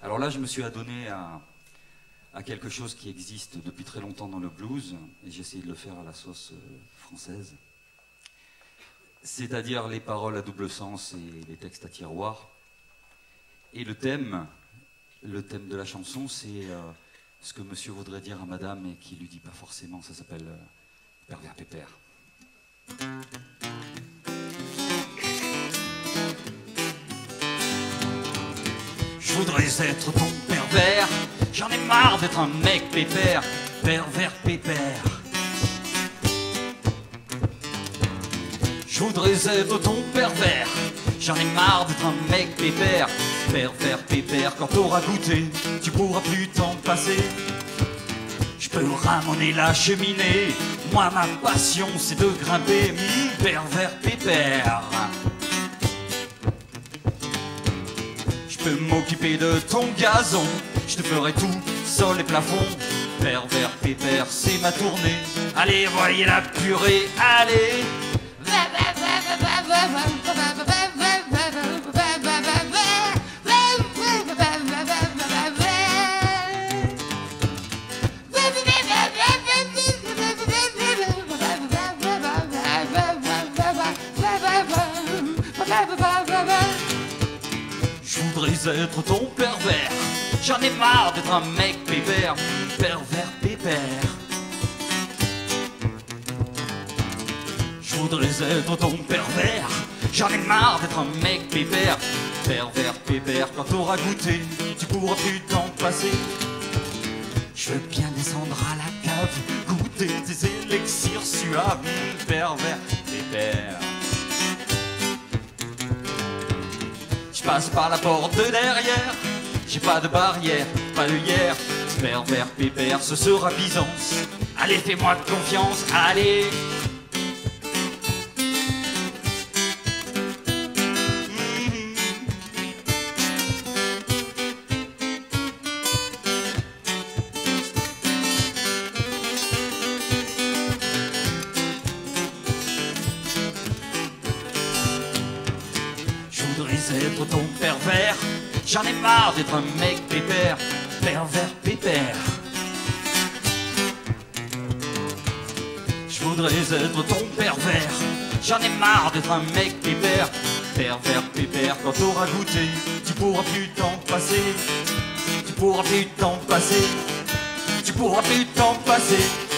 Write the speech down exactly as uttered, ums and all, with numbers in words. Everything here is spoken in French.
Alors là, je me suis adonné à, à quelque chose qui existe depuis très longtemps dans le blues, et j'ai essayé de le faire à la sauce euh, française. C'est-à-dire les paroles à double sens et les textes à tiroir. Et le thème, le thème de la chanson, c'est euh, ce que monsieur voudrait dire à madame et qui lui dit pas forcément. Ça s'appelle euh, Pervers Pépère. Je voudrais être ton pervers, j'en ai marre d'être un mec pépère, pervers pépère. Je voudrais être ton pervers, j'en ai marre d'être un mec pépère, pervers pépère. Quand t'auras goûté, tu pourras plus t'en passer. Je peux ramener la cheminée, moi ma passion c'est de grimper, mmh, pervers pépère. Je peux m'occuper de ton gazon, je te ferai tout, sol et plafond. Pervers pépère, c'est ma tournée. Allez, voyez la purée, allez. Je voudrais être ton pervers, j'en ai marre d'être un mec pépère, pervers pépère. Je voudrais être ton pervers, j'en ai marre d'être un mec pépère, pervers pépère. Quand t'auras goûté, tu pourras plus t'en passer. Je veux bien descendre à la cave, goûter tes élixirs suaves, pervers pépère. Je passe par la porte de derrière, j'ai pas de barrière, pas de hier. Pervers pépère, ce sera Byzance. Allez, fais-moi confiance, allez. Je voudrais être ton pervers, j'en ai marre d'être un mec pépère, pervers pépère. Je voudrais être ton pervers, j'en ai marre d'être un mec pépère, pervers pépère. Quand t'auras goûté, tu pourras plus t'en passer, tu pourras plus t'en passer, tu pourras plus t'en passer.